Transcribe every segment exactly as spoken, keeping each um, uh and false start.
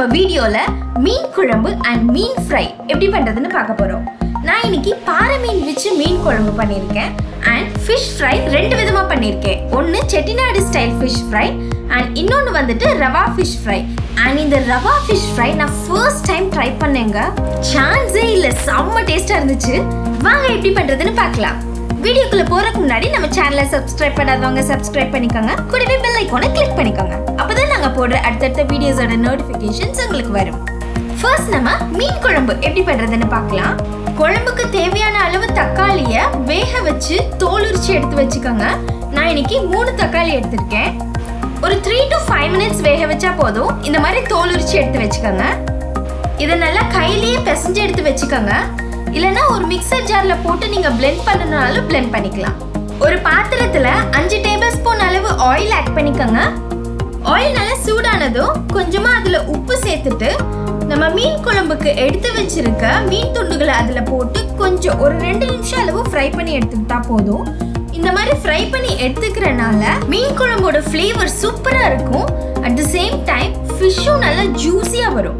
வீடியோல மீன் குழம்பு and mean fry எப்படி பண்றதுன்னு பார்க்க போறோம். நான் இன்னைக்கு பாறை மீன் வச்சு மீன் குழம்பு பண்ணியிருக்கேன் அண்ட் ஃபிஷ் ஃப்ரை ரெண்டு விதமா பண்ணியிருக்கேன். ஒன்று Chettinad style fish fry and இன்னொன்று வந்துட்டு ரவா ஃபிஷ் ஃப்ரை. அண்ட் இந்த ரவா ஃபிஷ் ஃப்ரை நான் ஃபர்ஸ்ட் டைம் ட்ரை பண்ணேங்க. சான்ஸே இல்லை, செம்ம டேஸ்டா இருந்துச்சு. வாங்க எப்படி பண்றதுன்னு பார்க்கலாம். வீடியோக்குள்ள போறதுக்கு முன்னாடி நம்ம சேனலை சப்ஸ்கிரைப் பண்ணாதவங்க சப்ஸ்கிரைப் பண்ணிக்கோங்க. கூடவே பெல் ஐகானை கிளிக் பண்ணிக்கோங்க. அப்பதான் நாங்க போடுற அடுத்தடுத்த வீடியோஸோட நோட்டிபிகேஷன்ஸ் உங்களுக்கு வரும். ஃபர்ஸ்ட் நம்ம மீன் குழம்பு எப்படி பண்றதுன்னு பார்க்கலாம். குழம்புக்கு தேவையான அளவு தக்காளியை வேக வச்சு தோல் உரிச்சு எடுத்து வச்சுக்கோங்க. நான் இன்னைக்கு மூணு தக்காளி எடுத்திருக்கேன். ஒரு த்ரீ டு ஃபைவ் மினிட்ஸ் வேக வச்சா போதும். இந்த மாதிரி தோல் உரிச்சு எடுத்து வச்சுக்கோங்க. இதை நல்லா கையிலேயே பிசைஞ்சு எடுத்து வச்சுக்கோங்க. இல்லைன்னா ஒரு மிக்சர் ஜார்ல போட்டு நீங்க பிளெண்ட் பண்ணனாலும் பிளெண்ட் பண்ணிக்கலாம். ஒரு பாத்திரத்துல அஞ்சு டேபிள் ஸ்பூன் அளவு ஆயில் ஆட் பண்ணிக்கோங்க. ஆயில் நல்லா சூடானதும் கொஞ்சமா அதுல உப்பு சேர்த்துட்டு நம்ம மீன் குழம்புக்கு எடுத்து வச்சிருக்க மீன் துண்டுகளை அதுல போட்டு கொஞ்சம் ஒரு ரெண்டு நிமிஷம் அளவு ஃப்ரை பண்ணி எடுத்துக்கிட்டா போதும். இந்த மாதிரி ஃப்ரை பண்ணி எடுத்துக்கிறனால மீன் குழம்போட ஃப்ளேவர் சூப்பரா இருக்கும். அட் தி சேம் டைம் ஃபிஷ்ஷும் நல்லா ஜூஸியா வரும்.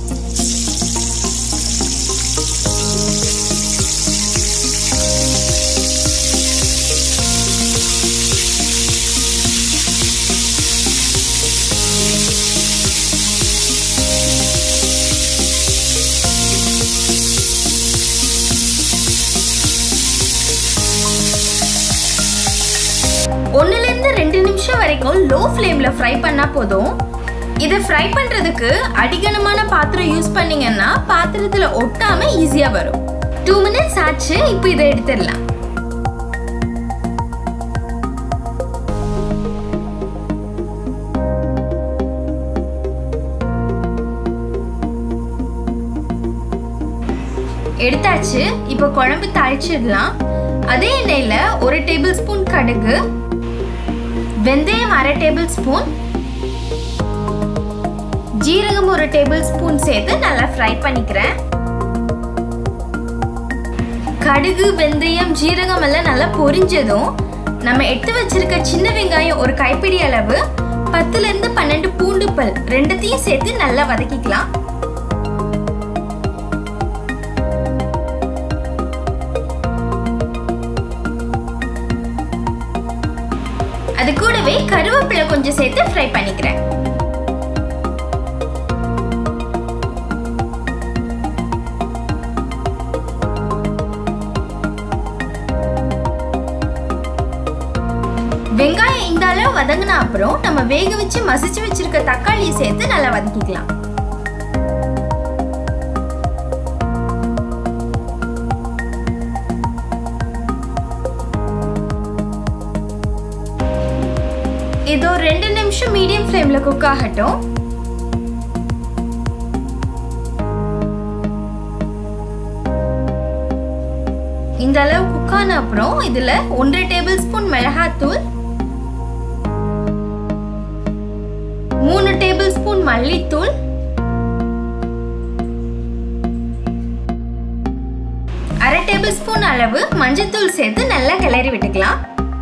ஒன்னுல இருந்து ரெண்டு நிமிஷம் வரைக்கும் லோ ஃப்ளேம்ல ஃப்ரை பண்ணா போதும். இதை ஃப்ரை பண்றதுக்கு அடிகனமான பாத்திரம் யூஸ் பண்ணீங்கன்னா பாத்திரத்துல ஒட்டாம ஈஸியா வரும். டூ மினிட்ஸ் ஆச்சு. இப்போ இதை எடுத்துடலாம். எடுத்தாச்சு. இப்போ குழம்பு தாளிச்சிடலாம். அதே எண்ணெயில ஒரு டேபிள் ஸ்பூன் கடுகு, வெந்தயம் அரை டேபிள் ஸ்பூன், ஜீரகம் ஒரு டேபிள் ஸ்பூன் சேர்த்து நல்லா ஃப்ரை பண்ணிக்கிறேன். கடுகு, வெந்தயம், ஜீரகம் எல்லாம் நல்லா பொரிஞ்சதும் நம்ம எடுத்து வச்சிருக்க சின்ன வெங்காயம் ஒரு கைப்பிடி அளவு, பத்துல இருந்து பன்னெண்டு பூண்டு பல் ரெண்டுத்தையும் சேர்த்து நல்லா வதக்கிக்கலாம். அது கூடவே கருவேப்பிலை கொஞ்சம் சேர்த்து ஃப்ரை பண்ணிக்கிறேன். வெங்காயம் இந்த அளவு வதங்கின அப்புறம் நம்ம வேக வச்சு மசிச்சு வச்சிருக்க தக்காளியை சேர்த்து நல்லா வதக்கிக்கலாம். இதோ ரெண்டு நிமிஷம் மீடியம் ஃப்ளேம்ல குக் ஆகட்டும். இந்த அளவு குக் ஆன அப்புறம் இதுல ஒன்றரை டேபிள் ஸ்பூன் மிளகாத்தூள், மூணு டேபிள் ஸ்பூன் மல்லித்தூள், அரை டேபிள் ஸ்பூன் அளவு மஞ்சள்தூள் சேர்த்து நல்லா கிளறி விட்டுக்கலாம்.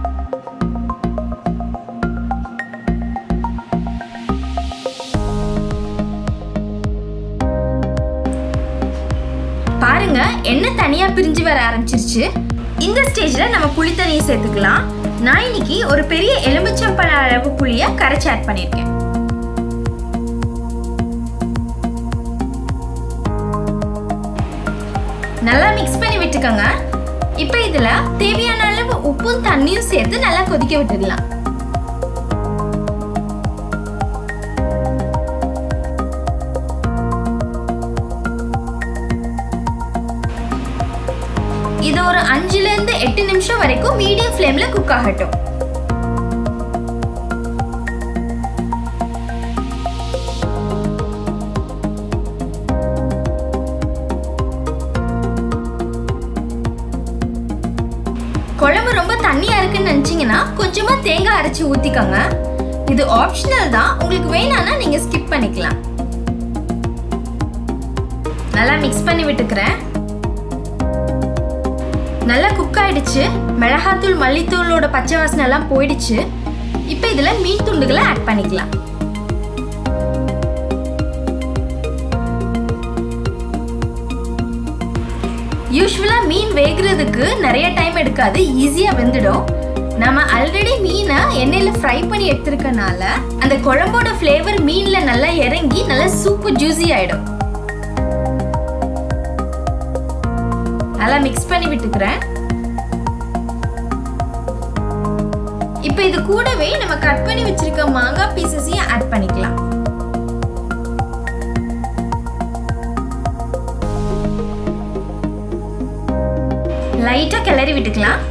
பாருங்க, எண்ணெய் தனியா பிரிஞ்சு வர ஆரம்பிச்சிருச்சு. இந்த ஸ்டேஜ்ல நம்ம புளி தண்ணியை சேர்த்துக்கலாம். நான் இன்னைக்கு ஒரு பெரிய எலுமிச்சம்பழ அளவு புளிய கரைச்சி ஆட் பண்ணிருக்கேன். நல்லா மிக்ஸ் பண்ணி விட்டுக்கோங்க. இப்போ இதுல தேவையான அளவு உப்பும் தண்ணியும் சேர்த்து நல்லா கொதிக்க விட்டுடலாம். இது ஒரு அஞ்சுல இருந்து எட்டு நிமிஷம் வரைக்கும் மீடியம் ஃப்ளேம்ல குக் ஆகட்டும். குழம்பு ரொம்ப தண்ணியா இருக்குன்னு நினைச்சீங்கன்னா கொஞ்சமா தேங்காய் அரைச்சு ஊத்திக்கோங்க. இது ஆப்ஷனல் தான், உங்களுக்கு வேணாம்னா நீங்க ஸ்கிப் பண்ணிக்கலாம். நல்லா மிக்ஸ் பண்ணி விட்டுக்கிறேன். நல்லா குக் ஆயிடுச்சு. மிளகாத்தூள் மல்லித்தூளோட பச்சை வாசனை எல்லாம் போயிடுச்சு. இப்போ இதுல மீன் துண்டுகளை ஆட் பண்ணிக்கலாம். யூசுவலா மீன் வேகிறதுக்கு நிறைய டைம் எடுக்காது, ஈஸியா வெந்துடும். நம்ம ஆல்ரெடி மீனை எண்ணெயில ஃப்ரை பண்ணி எடுத்துருக்கனால அந்த குழம்போட ஃப்ளேவர் மீன்ல நல்லா இறங்கி நல்லா சூப்பர் ஜூஸி ஆயிடும். நல்லா மிக்ஸ் பண்ணி விட்டுக்கிறேன். இப்போ இது கூடவே நம்ம கட் பண்ணி வச்சிருக்க மாங்காய் பீசஸையும் ஆட் பண்ணிக்கலாம். லைட்டா கிளறி விட்டுக்கலாம்.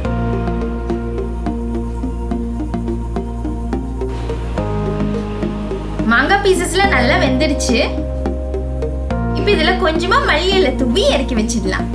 மாங்காய் பீசஸ்ல நல்லா வெந்துடுச்சு. இப்போ இதுல கொஞ்சமா மல்லி இலை தூவி இறக்கி வச்சிடலாம்.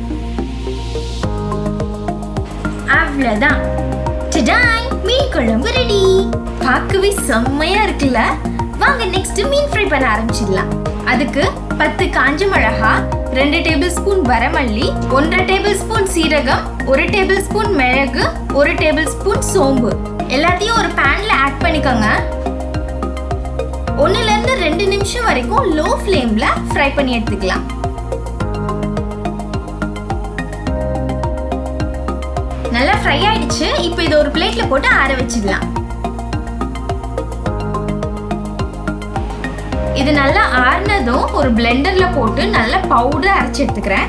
அவ்வளவுதான், டடாய், மீன் குழம்பு ரெடி. பார்க்கவே செம்மையா இருக்குல்ல? வாங்க நெக்ஸ்ட் மீன் ஃப்ரை பண்ண ஆரம்பிச்சிடலாம். அதுக்கு பத்து காஞ்ச மிளகா, ரெண்டு டேபிள் ஸ்பூன் வரமல்லி, ஒன்றரை டேபிள் ஸ்பூன் சீரகம், ஒரு டேபிள் ஸ்பூன் மிளகு, ஒரு டேபிள் ஸ்பூன் சோம்பு எல்லாத்தையும் ஒரு பேன்ல ஆட் பண்ணிக்கோங்க. ஒன்னுல இருந்து ரெண்டு நிமிஷம் வரைக்கும் லோ ஃப்ளேம்ல ஃப்ரை பண்ணி எடுத்துக்கலாம். நல்லா ஃப்ரை ஆயிடுச்சு. இப்போ இதை ஒரு பிளேட்ல போட்டு ஆற வச்சிடலாம். இது நல்லா ஆறுனதும் ஒரு பிளெண்டர்ல போட்டு நல்லா பவுடர் அரைச்சு எடுத்துக்கிறேன்.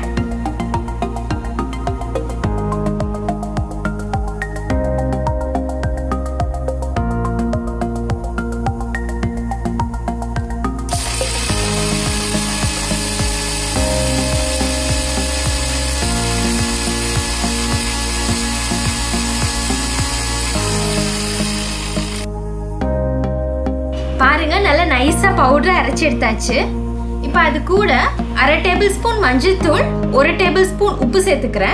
பாருங்க, நல்லா நைஸா பவுடர் அரைச்சு எடுத்தாச்சு. இப்போ அது கூட அரை டேபிள் ஸ்பூன் மஞ்சள் தூள், ஒரு டேபிள் ஸ்பூன் உப்பு சேர்த்துக்கிறேன்.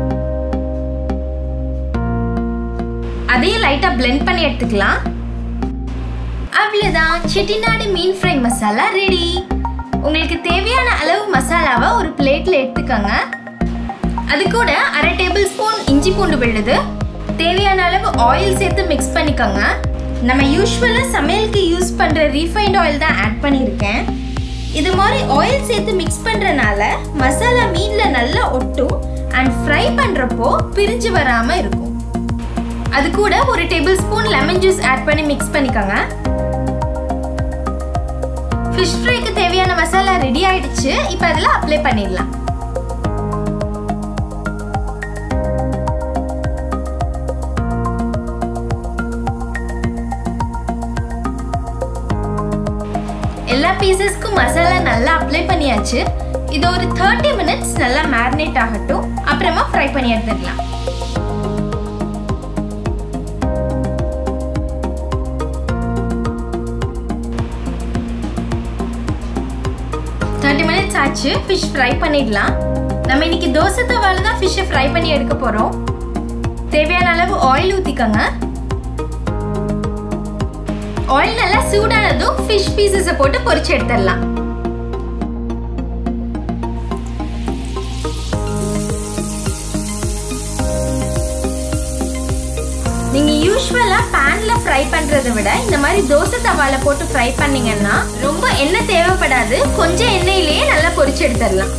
அதையும் லைட்டா பிளெண்ட் பண்ணி எடுத்துக்கலாம். அவ்வளவுதான், செட்டிநாடு மீன் ஃப்ரை மசாலா ரெடி. உங்களுக்கு தேவையான அளவு மசாலாவை ஒரு பிளேட்ல எடுத்துக்கோங்க. அது கூட அரை டேபிள் ஸ்பூன் இஞ்சி பூண்டு விழுது, தேவையான அளவு ஆயில் சேர்த்து மிக்ஸ் பண்ணிக்கோங்க. நம்ம யூஸ்வலா சமையலுக்கு யூஸ் பண்ற ரீஃபைண்ட் ஆயில் தான் ஆட் பண்ணியிருக்கேன். இது மாதிரி ஆயில் சேர்த்து மிக்ஸ் பண்றனால மசாலா மீன்ல நல்லா ஒட்டும் அண்ட் ஃப்ரை பண்றப்போ பிரிஞ்சு வராம இருக்கும். அது கூட ஒரு tablespoon lemon juice add பண்ணி மிக்ஸ் பண்ணிக்கோங்க. ஃபிஷ் ஃப்ரைக்கு தேவையான மசாலா ரெடி ஆயிடுச்சு. இப்போ அதில் அப்ளை பண்ணிடலாம். எல்லா பீசஸ்க்கும் மசாலா நல்லா அப்ளை பண்ணியாச்சு. இது ஒரு தேர்ட்டி மினிட்ஸ் நல்லா மேரினேட் ஆகட்டும். அப்புறமா ஃப்ரை பண்ணி எடுத்துக்கலாம். தேர்ட்டி மினிட்ஸ் ஆச்சு. ஃபிஷ் ஃப்ரை பண்ணிடலாம். நம்ம இன்னைக்கு தோசை தவால தான் ஃபிஷ்ஷை ஃப்ரை பண்ணி எடுக்க போறோம். தேவையான அளவு ஆயில் ஊத்திக்கோங்க. ஆயில் நல்லா சூடானதும் ஃபிஷ் பீசஸை போட்டு பொரிச்சு எடுத்துடலாம். நீங்க யூசுவலா பேன்ல ஃப்ரை பண்றதை விட இந்த மாதிரி தோசை தவால போட்டு ஃப்ரை பண்ணீங்கன்னா ரொம்ப எண்ணெய் தேவைப்படாது. கொஞ்சம் எண்ணெயிலேயே நல்லா பொரிச்சு எடுத்துடலாம்.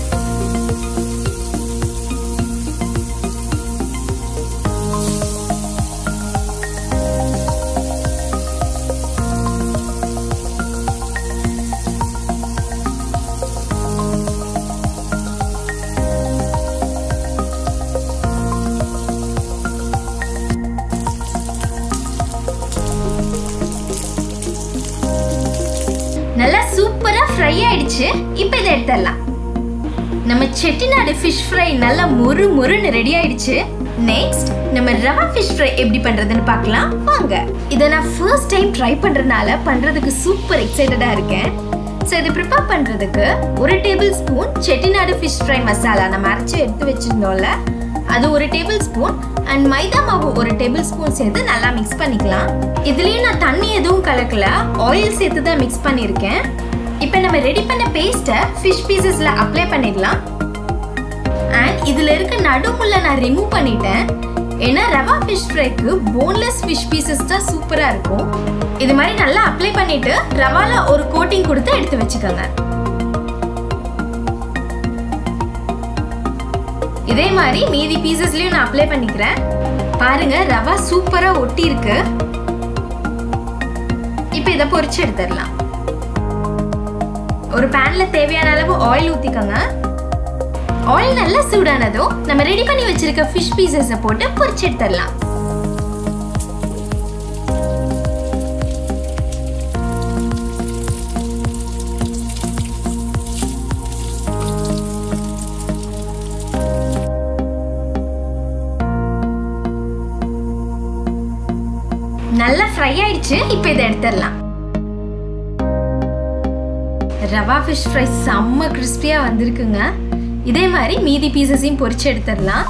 நல்லா சூப்பரா ஃப்ரை ஆயிடுச்சு. இப்போ இதை எடுத்துடலாம். நம்ம செட்டிநாடு ஃபிஷ் ஃப்ரை நல்லா மொறு மொறுன்னு ரெடி ஆயிடுச்சு. நெக்ஸ்ட் நம்ம ரவா ஃபிஷ் ஃப்ரை எப்படி பண்றதுன்னு பார்க்கலாம் வாங்க. இதை நான் ஃபர்ஸ்ட் டைம் ட்ரை பண்றதுனால பண்றதுக்கு சூப்பர் எக்ஸைட்டடா இருக்கேன். ஸோ இது ப்ரிப்பேர் பண்றதுக்கு ஒரு tablespoon Chettinad fish fry masala நம்ம அரைச்சி எடுத்து வச்சிருந்தோம்ல, அது ஒரு டேபிள் ஸ்பூன் அண்ட் மைதா மாவு ஒரு டேபிள் ஸ்பூன் சேர்த்து நல்லா மிக்ஸ் பண்ணிக்கலாம். இதுலயும் நான் தண்ணி எதுவும் கலக்கல, ஆயில் சேர்த்து தான் மிக்ஸ் பண்ணியிருக்கேன். இப்போ நம்ம ரெடி பண்ண பேஸ்ட்டை ஃபிஷ் பீசஸ்ல அப்ளை பண்ணிடலாம். அண்ட் இதுல இருக்க நடுமுள்ள நான் ரிமூவ் பண்ணிட்டேன். ஏன்னா ரவா ஃபிஷ் ஃப்ரைக்கு போன்லெஸ் ஃபிஷ் பீசஸ் தான் சூப்பரா இருக்கும். இது மாதிரி நல்லா அப்ளை பண்ணிட்டு ரவால ஒரு கோட்டிங் கொடுத்து எடுத்து வச்சுக்கோங்க. இதே மாதிரி மீதி பீசஸ்லயும் நான் அப்ளை பண்ணிக்கிறேன். பாருங்க ரவா சூப்பரா ஒட்டி இருக்கு. இப்போ இத பொரிச்சு எடுத்துடலாம். ஒரு பேன்ல தேவையான அளவு ஆயில் ஊத்திக்கங்க. ஆயில் நல்லா சூடானதும் நம்ம ரெடி பண்ணி வச்சிருக்க ஃபிஷ் பீசஸை போட்டு பொரிச்சு எடுத்துடலாம். நல்லா ஃப்ரை ஆயிடுச்சு. இப்போ இதை எடுத்துடலாம். ரவா ஃபிஷ் ஃப்ரை செம்ம கிறிஸ்பியா வந்திருக்குங்க. இதே மாதிரி மீதி பீசஸையும் பொரிச்சு எடுத்துடலாம்.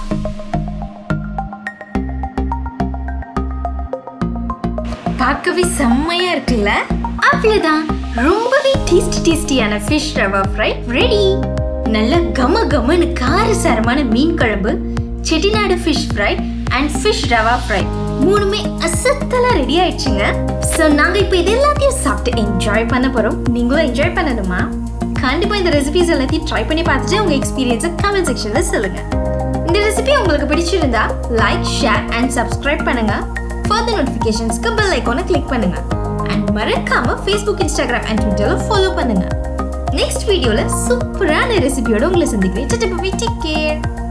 பார்க்கவே செம்மையா இருக்குல்ல? அவ்வளவுதான், ரொம்பவே டேஸ்டி டேஸ்டியான ஃபிஷ் ரவா ஃப்ரை ரெடி. நல்ல கம கமன்னு காரசாரமான மீன் குழம்பு, Chettinad fish fry and fish rava fry மூணுமே அசத்தலா ரெடி ஆயிடுச்சுங்க. ஸோ நாங்கள் இப்போ இது எல்லாத்தையும் சாப்பிட்டு என்ஜாய் பண்ண போகிறோம். நீங்களும் என்ஜாய் பண்ணணுமா? கண்டிப்பாக இந்த ரெசிபிஸ் எல்லாத்தையும் ட்ரை பண்ணி பார்த்துட்டு உங்கள் எக்ஸ்பீரியன்ஸை கமெண்ட் செக்ஷனில் சொல்லுங்கள். இந்த ரெசிபி உங்களுக்கு பிடிச்சிருந்தா லைக், ஷேர் அண்ட் சப்ஸ்கிரைப் பண்ணுங்க. ஃபர்தர் நோட்டிஃபிகேஷன்ஸ்க்கு பெல் ஐக்கானை கிளிக் பண்ணுங்க. அண்ட் மறக்காம ஃபேஸ்புக், இன்ஸ்டாகிராம் அண்ட் ட்விட்டரில் ஃபாலோ பண்ணுங்க. நெக்ஸ்ட் வீடியோவில் சூப்பரான ரெசிபியோட உங்களை சந்திக்கிறேன். Take care.